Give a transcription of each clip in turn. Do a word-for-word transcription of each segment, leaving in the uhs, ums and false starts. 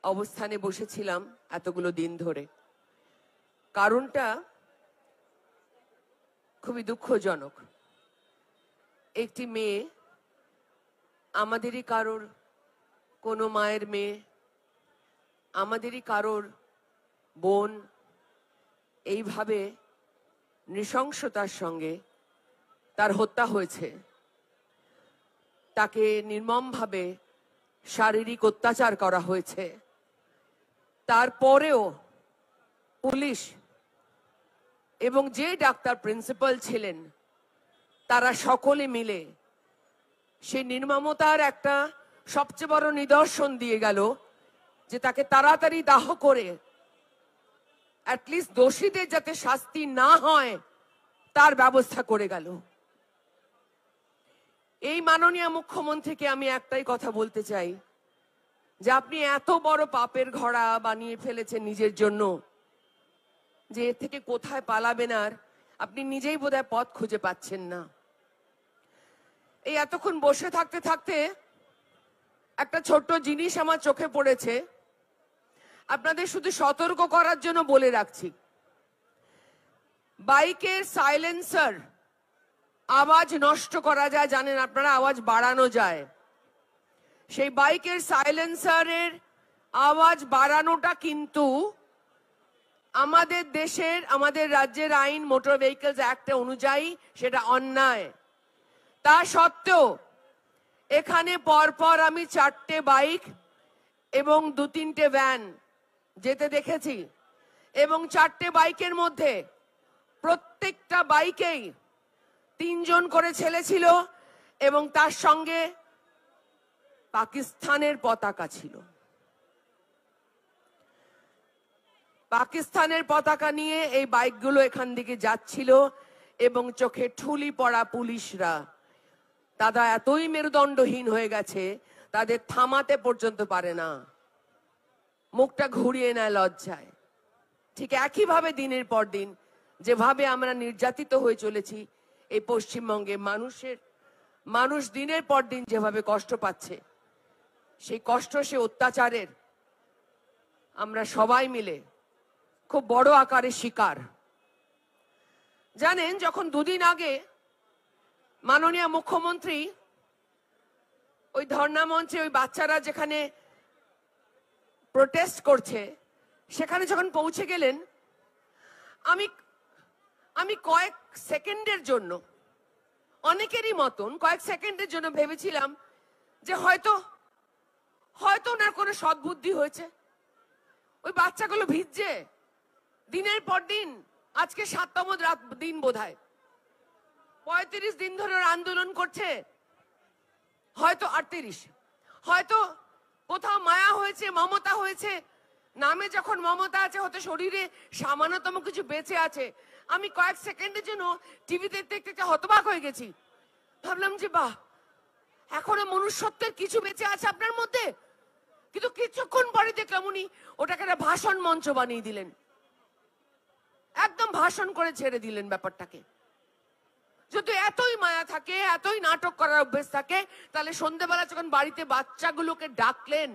অবস্থানে বসেছিলাম এতগুলো দিন ধরে। কারণটা খুবই দুঃখজনক। একটি মেয়ে, আমাদেরই কারোর কোনো মায়ের মেয়ে, আমাদেরই কারোর বোন, এইভাবে নৃশংসতার সঙ্গে তার হত্যা হয়েছে। তাকে নির্মমভাবে শারীরিক অত্যাচার করা হয়েছে। তারপরেও পুলিশ এবং যে ডাক্তার প্রিন্সিপাল ছিলেন তারা সকলে মিলে সেই নির্মমতার একটা সবচেয়ে বড় নিদর্শন দিয়ে গেল যে তাকে তাড়াতাড়ি দাহ করে অ্যাটলিস্ট দোষীদের যাতে শাস্তি না হয় তার ব্যবস্থা করে গেল। এই মাননীয় মুখ্যমন্ত্রীকে আমি একটাই কথা বলতে চাই যে আপনি এত বড় পাপের ঘোড়া বানিয়ে ফেলেছেন নিজের জন্য যে এর থেকে কোথায় পালাবেন আর আপনি নিজেই বোধহয় পথ খুঁজে পাচ্ছেন না। এই এতক্ষণ বসে থাকতে থাকতে একটা ছোট্ট জিনিস আমার চোখে পড়েছে, আপনাদের শুধু সতর্ক করার জন্য বলে রাখছি। বাইকের সাইলেন্সার আওয়াজ নষ্ট করা যায়, জানেন আপনারা, আওয়াজ বাড়ানো যায়। সেই বাইকের সাইলেন্সারের আওয়াজ বাড়ানোটা কিন্তু আমাদের দেশের, আমাদের রাজ্যের আইন মোটর ভেহিকলস অ্যাক্ট অনুযায়ী সেটা অন্যায়। তা সত্ত্বেও এখানে পরপর আমি চারটে বাইক এবং দু তিনটে ভ্যান যেতে দেখেছি, এবং চারটে বাইকের মধ্যে প্রত্যেকটা বাইকেই তিনজন করে ছেলে ছিল এবং তার সঙ্গে পাকিস্তানের পতাকা ছিল। পাকিস্তানের পতাকা নিয়ে এই বাইকগুলো এখান থেকে যাচ্ছিল এবং চোখে ঠুলি পড়া পুলিশরা তারা এতই মেরুদণ্ডহীন হয়ে গেছে তাদের থামাতে পর্যন্ত পারে না, মুখটা ঘুরিয়ে নেয় লজ্জায়। ঠিক একইভাবে দিনের পর দিন যেভাবে আমরা নির্যাতিত হয়ে চলেছি এই পশ্চিমবঙ্গে, মানুষের মানুষ দিনের পর দিন যেভাবে কষ্ট পাচ্ছে, সেই কষ্ট, সে অত্যাচারের আমরা সবাই মিলে খুব বড় আকারে শিকার। জানেন, যখন দুদিন আগে মাননীয় মুখ্যমন্ত্রী ওই ধর্ণা মঞ্চে ওই বাচ্চারা যেখানে প্রোটেস্ট করছে সেখানে যখন পৌঁছে গেলেন, আমি আমি কয়েক সেকেন্ডের জন্য, অনেকেরই মতন কয়েক সেকেন্ডের জন্য ভেবেছিলাম যে হয়তো হয়তো ওনার কোনো সদ্বুদ্ধি হয়েছে। ওই বাচ্চাগুলো ভিজছে দিনের পর দিন, আজকে সাততম রাত দিন বোধহয়, পঁয়ত্রিশ দিন ধরে আন্দোলন করছে, হয়তো আটত্রিশ, হয়তো কোথাও মায়া হয়েছে, মমতা হয়েছে, নামে যখন মমতা আছে হয়তো শরীরে সামান্যতম কিছু বেঁচে আছে। আমি কয়েক সেকেন্ডের জন্য টিভি দেখতে দেখতে হতবাক হয়ে গেছি। ভাবলাম যে বাহ, এখনো মনুষ্যত্বের কিছু বেঁচে আছে আপনার মধ্যে। কিন্তু কিছুক্ষণ পরে দেখলাম উনি ওটাকে একটা ভাষণ মঞ্চ বানিয়ে দিলেন, একদম ভাষণ করে ছেড়ে দিলেন ব্যাপারটাকে। যদি এতই মায়া থাকে, এতই নাটক করার অভ্যেস থাকে, তাহলে সন্ধ্যেবেলা যখন বাড়িতে বাচ্চাগুলোকে ডাকলেন,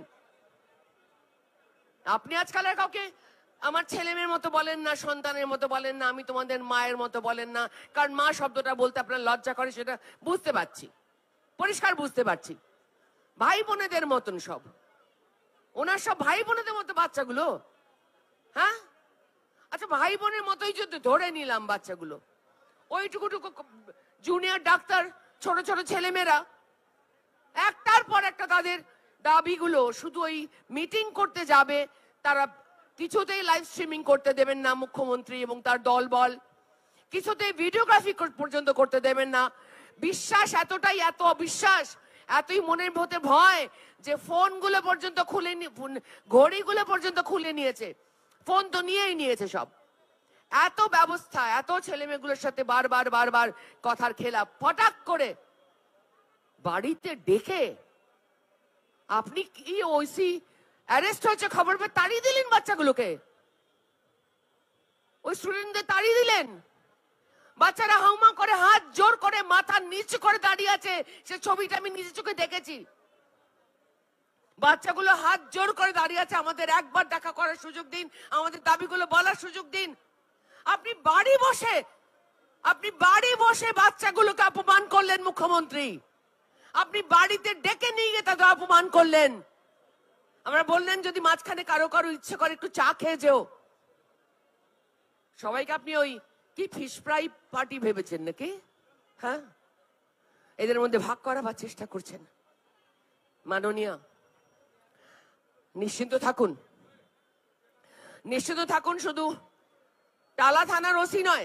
আপনি আজকাল আর কাউকে আমার ছেলে মেয়ের মতো বলেন না, সন্তানের মতো বলেন না, আমি তোমাদের মায়ের মতো বলেন না, কারণ মা শব্দটা বলতে আপনার লজ্জা করে, সেটা বুঝতে পারছি, পরিষ্কার বুঝতে পারছি। ভাই বোনেদের মতন সব, ওনার সব ভাই বোনেদের মতো বাচ্চাগুলো। হ্যাঁ, আচ্ছা, ভাই বোনের মতোই যদি ধরে নিলাম বাচ্চাগুলো, ওইটুকুটুকু জুনিয়র ডাক্তার, ছোট ছোট ছেলেমেয়েরা একটার পর একটা তাদের দাবিগুলো, শুধু ওই মিটিং করতে যাবে, তারা কিছুতেই লাইভ স্ট্রিমিং করতে দেবেন না মুখ্যমন্ত্রী এবং তার দলবল, কিছুতেই ভিডিওগ্রাফি পর্যন্ত করতে দেবেন না। বিশ্বাস এতটাই, এত অবিশ্বাস, এতই মনের মধ্যে ভয় যে ফোনগুলো পর্যন্ত খুলে, ঘড়িগুলো পর্যন্ত খুলে নিয়েছে, ফোন তো নিয়েই নিয়েছে সব। এত ব্যবস্থা, এত ছেলে মেয়েগুলোর সাথে বারবার বারবার কথার খেলা, ফটাক করে বাড়িতে ডেকে আপনি কি ওইসি অ্যারেস্ট হয়েছে খবর পেয়ে তাড়িয়ে দিলেন বাচ্চাগুলোকে, ওই স্টুডেন্টদের তাড়িয়ে দিলেন। বাচ্চারা হাউমা করে হাত জোর করে মাথা নিচু করে দাঁড়িয়ে আছে, সে ছবিটা আমি নিজে চোখে দেখেছি। বাচ্চাগুলো হাত জোর করে দাঁড়িয়ে আছে, আমাদের একবার দেখা করার সুযোগ দিন, আমাদের দাবিগুলো বলার সুযোগ দিন। আপনি বাড়ি বসে আপনি বাড়ি বসে বাচ্চাগুলোকে অপমান করলেন মুখ্যমন্ত্রী। আপনি বাড়িতে ডেকে নিয়ে গিয়ে তাদের অপমান করলেন। আমরা বললেন যদি মাঝখানে কারো কারো ইচ্ছে করে একটু চা খেয়ে যেও। সবাইকে আপনি ওই কি ফিশ ফ্রাই পার্টি ভেবেছেন নাকি? হ্যাঁ, এদের মধ্যে ভাগ করাবার চেষ্টা করছেন। মাননীয়, নিশ্চিন্ত থাকুন, নিশ্চিন্ত থাকুন। শুধু টালা থানার ওসি নয়,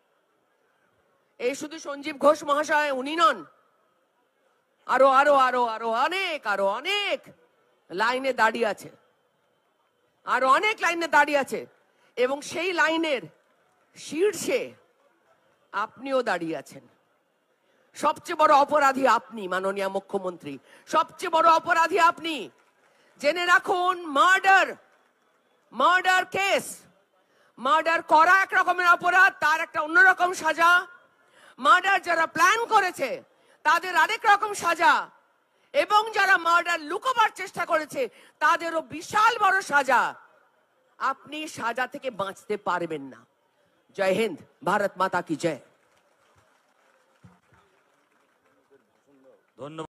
এই শুধু সঞ্জীব ঘোষ মহাশয় উনি নন, আরো আরো আরো আরো অনেক আরো অনেক লাইনে দাঁড়িয়ে আছে, আরো অনেক লাইনে দাঁড়িয়ে আছে। এবং সেই লাইনের শীর্ষে আপনিও দাঁড়িয়ে আছেন। সবচেয়ে বড় অপরাধী আপনি মাননীয় মুখ্যমন্ত্রী, সবচেয়ে বড় অপরাধী আপনি। জেনে রাখুন, মার্ডার মার্ডার কেস, মার্ডার করা এক রকমের অপরাধ, তার একটা অন্যরকম সাজা। মার্ডার যারা প্ল্যান করেছে তাদের আরেক রকম সাজা, এবং যারা মার্ডার লুকোবার চেষ্টা করেছে তাদেরও বিশাল বড় সাজা। আপনি সাজা থেকে বাঁচতে পারবেন না। জয় হিন্দ, ভারত মাতা কি জয়। ধন্যবাদ।